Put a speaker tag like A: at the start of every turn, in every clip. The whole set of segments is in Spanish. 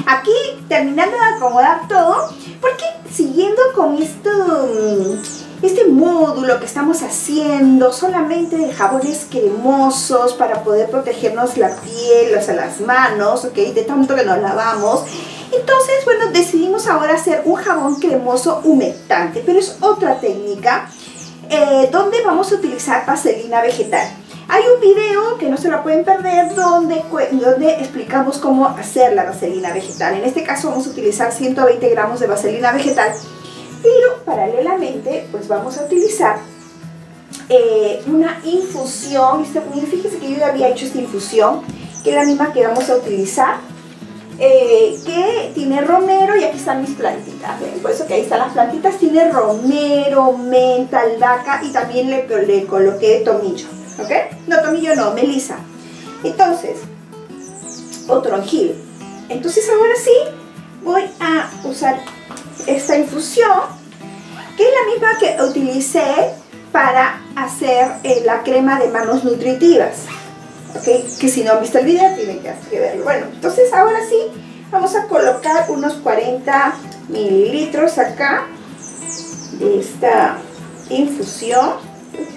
A: Aquí terminando de acomodar todo, porque siguiendo con este módulo que estamos haciendo solamente de jabones cremosos para poder protegernos la piel, o sea, las manos, ¿ok? De tanto que nos lavamos. Entonces, bueno, decidimos ahora hacer un jabón cremoso humectante, pero es otra técnica donde vamos a utilizar vaselina vegetal. Hay un video que no se lo pueden perder donde explicamos cómo hacer la vaselina vegetal. En este caso vamos a utilizar 120 gramos de vaselina vegetal, pero paralelamente pues vamos a utilizar una infusión. Fíjense que yo ya había hecho esta infusión, que es la misma que vamos a utilizar, que tiene romero, y aquí están mis plantitas, ¿ven? Por eso que ahí están las plantitas. Tiene romero, menta, albahaca, y también le coloqué tomillo, ¿ok? No, tomillo no, melisa. Entonces, o toronjil. Entonces ahora sí voy a usar esta infusión, que es la misma que utilicé para hacer la crema de manos nutritivas, ¿okay? Que si no han visto el video tienen que verlo. Bueno, entonces ahora sí vamos a colocar unos 40 mililitros acá de esta infusión.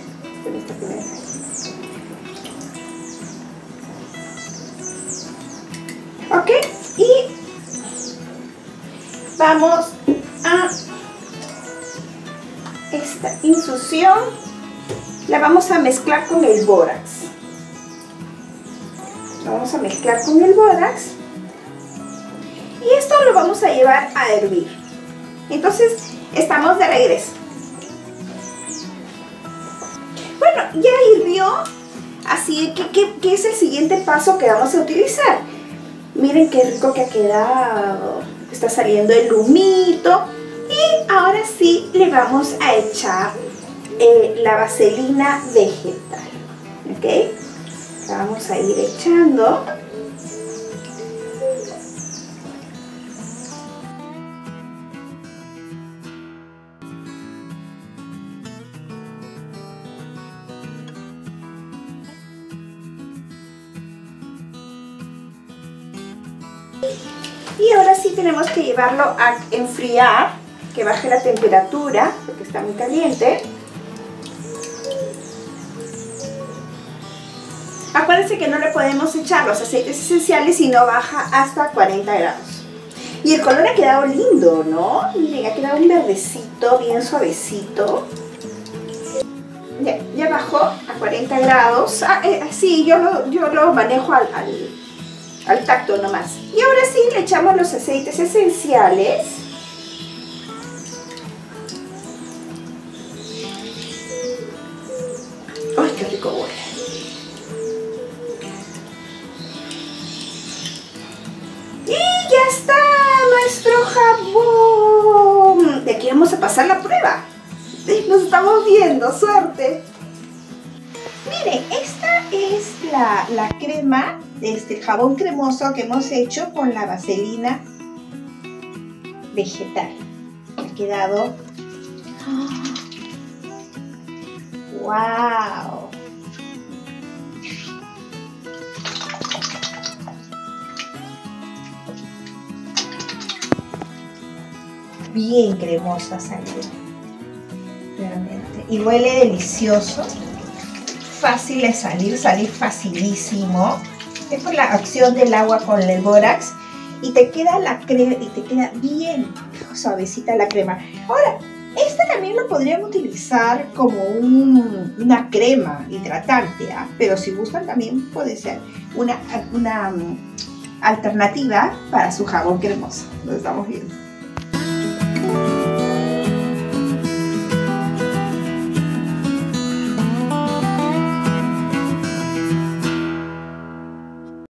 A: Ok, y vamos a esta infusión, la vamos a mezclar con el bórax. Vamos a mezclar con el bórax y esto lo vamos a llevar a hervir. Entonces estamos de regreso. Bueno, ya hirvió, así que ¿qué es el siguiente paso que vamos a utilizar? Miren qué rico que ha quedado, está saliendo el humito, y ahora sí le vamos a echar la vaselina vegetal, ¿ok? La vamos a ir echando. Y ahora sí tenemos que llevarlo a enfriar, que baje la temperatura, porque está muy caliente. Acuérdense que no le podemos echar los aceites esenciales si no baja hasta 40 grados. Y el color ha quedado lindo, ¿no? Miren, ha quedado un verdecito, bien suavecito. Ya bajó a 40 grados. Sí, yo lo manejo al tacto nomás. Y ahora sí le echamos los aceites esenciales. ¡Ay, qué rico huele! Y ya está nuestro jabón. De aquí vamos a pasar la prueba. Nos estamos viendo, suerte. Miren, esta es la crema de este jabón cremoso que hemos hecho con la vaselina vegetal. Ha quedado... ¡Wow! Bien cremosa salió, realmente. Y huele delicioso. Fácil de salir facilísimo. Es por la acción del agua con el bórax. Y te queda la crema, y te queda bien suavecita la crema. Ahora, este también lo podrían utilizar como una crema hidratante, ¿eh? Pero si gustan también puede ser una alternativa para su jabón cremoso. Lo estamos viendo.